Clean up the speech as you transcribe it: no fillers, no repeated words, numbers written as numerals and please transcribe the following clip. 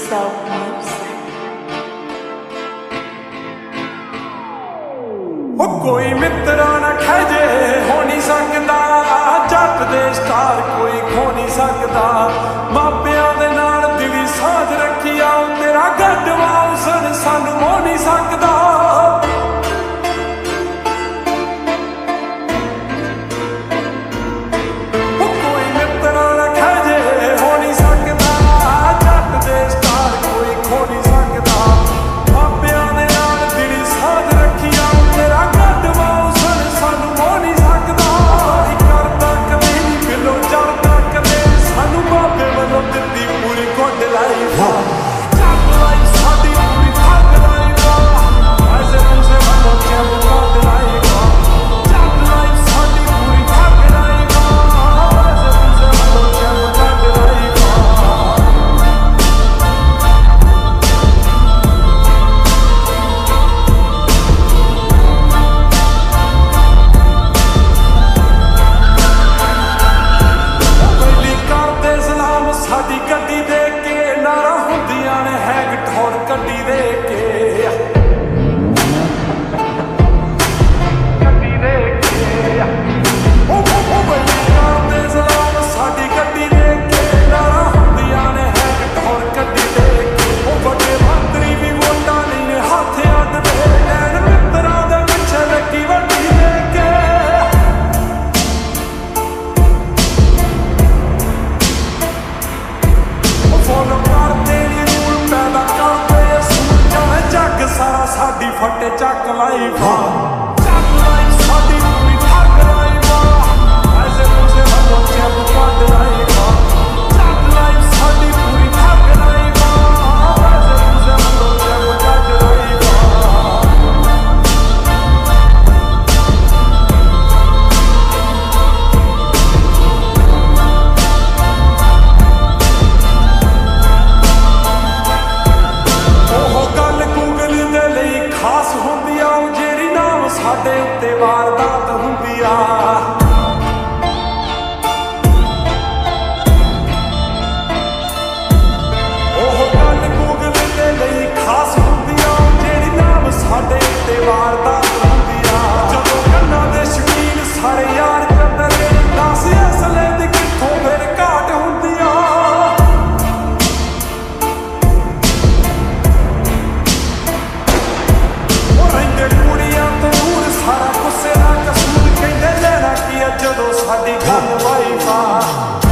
of mercy. ਉਹ ਕੋਈ ਮਿੱਤਰਾ ਨਾ ਖਹਿਜੇ ਹੋ ਨਹੀਂ ਸਕਦਾ, ਜੱਟ ਦੇ ਸਟਾਰ ਕੋਈ ਖੋ ਨਹੀਂ ਸਕਦਾ। ਮਾਪਿਆਂ ਦੇ ਨਾਲ ਦਿਲੀ ਸਾਂਝ ਰੱਖੀ ਆ, ਤੇਰਾ ਗੱਡਵਾ ਉਸਨ ਸਾਨੂੰ ਹੋ ਨਹੀਂ ਸਕਦਾ। ਸਾਡੀ ਫੱਟੇ ਚੱਕ ਲਾਈ ਵਾ, ਚੱਕ ਲਾਈ ਸਾਡੀ ਪੂਰੀ ਠੱਗ ਲਾਈ ਵਾ, ਐਸੇ ਪੂਸੇ ਵੱਲੋਂ ਚੱਬ ਕੱਢ ਲਾਈ ਵਾ, ਚੱਕ ਲਾਈ ਸਾਡੀ ਪੂਰੀ ਠੱਗ ਲਾਈ ਵਾ, ਐਸੇ ਪੂਸੇ ਵੱਲੋਂ ਚੱਬ ਕੱਢ ਲਾਈ ਵਾ। ਖਾਸ ਹੁੰਦੀ ਆ ਉਹ ਜਿਹੜੀ ਨਾਮ ਸਾਡੇ ਉੱਤੇ ਵਾਰਦਾਤ ਹੁੰਦੀ ਆ। ਉਹ ਗੱਲ ਗੂਗਲ ਦੇ ਲਈ ਖਾਸ ਹੁੰਦੀ ਆ ਉਹ ਜਿਹੜੀ ਨਾਮ ਸਾਡੇ ਉੱਤੇ ਵਾਰਦਾਤ ਹੁੰਦੀ ਆ। ਜਦੋਂ ਕੰਨਾਂ ਦੇ ਸ਼ਕੀਨ ਸਾਰੇ ਯਾਰ ਚੱਲਦੇ, ਦੱਸ ਅਸਲੇ ਦੀ ਕਿੱਥੋਂ ਫਿਰ ਘਾਟ ਹੁੰਦੀ ਆ। ਸਾਰਾ ਗੁੱਸੇ ਦਾ ਕਸੂਰ ਕਹਿੰਦੇ ਲੈਣਾ ਕੀ ਆ, ਜਦੋਂ ਸਾਡੀ ਗੱਲ ਵਾਈ ਵਾ।